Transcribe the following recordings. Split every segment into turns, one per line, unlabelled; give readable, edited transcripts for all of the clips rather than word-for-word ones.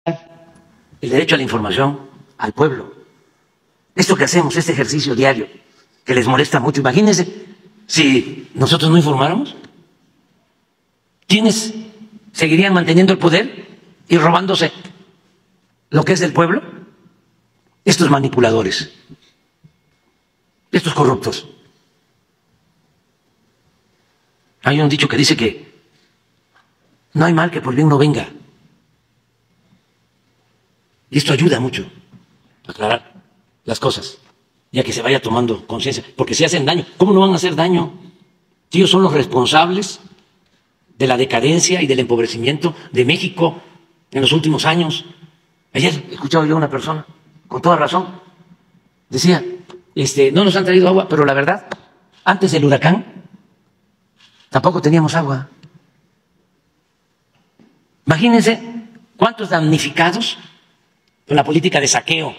el derecho a la información al pueblo. Esto que hacemos, este ejercicio diario, que les molesta mucho, imagínense si nosotros no informáramos, ¿quiénes seguirían manteniendo el poder y robándose lo que es del pueblo? Estos manipuladores, estos corruptos. Hay un dicho que dice que no hay mal que por bien no venga. Y esto ayuda mucho a aclarar las cosas, ya que se vaya tomando conciencia, porque si hacen daño, ¿cómo no van a hacer daño? Si ellos son los responsables de la decadencia y del empobrecimiento de México en los últimos años. Ayer escuchaba yo a una persona, con toda razón, decía, no nos han traído agua, pero la verdad, antes del huracán, tampoco teníamos agua. Imagínense cuántos damnificados con la política de saqueo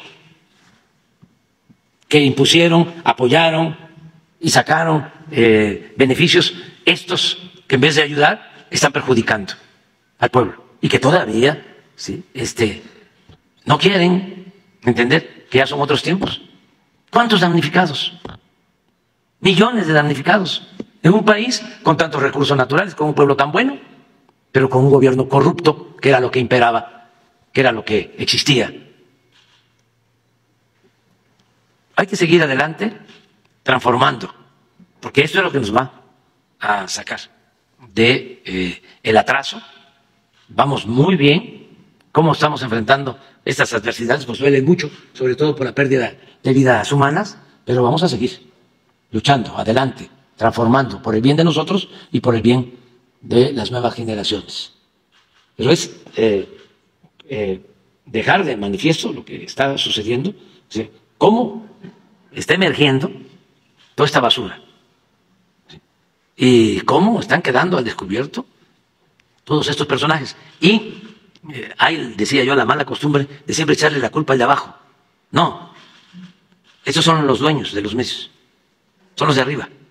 que impusieron, apoyaron y sacaron beneficios, estos que en vez de ayudar están perjudicando al pueblo y que todavía ¿sí? No quieren entender que ya son otros tiempos. ¿Cuántos damnificados? Millones de damnificados en un país con tantos recursos naturales, con un pueblo tan bueno, pero con un gobierno corrupto, que era lo que imperaba, que era lo que existía. Hay que seguir adelante transformando, porque esto es lo que nos va a sacar de el atraso. Vamos muy bien. ¿Cómo estamos enfrentando estas adversidades? Pues duele mucho, sobre todo por la pérdida de vidas humanas, pero vamos a seguir luchando, adelante, transformando por el bien de nosotros y por el bien de las nuevas generaciones. Pero es dejar de manifiesto lo que está sucediendo, ¿sí? Cómo está emergiendo toda esta basura, ¿sí? Y cómo están quedando al descubierto todos estos personajes. Y hay, decía yo, la mala costumbre de siempre echarle la culpa al de abajo. No, esos son los dueños de los medios, son los de arriba.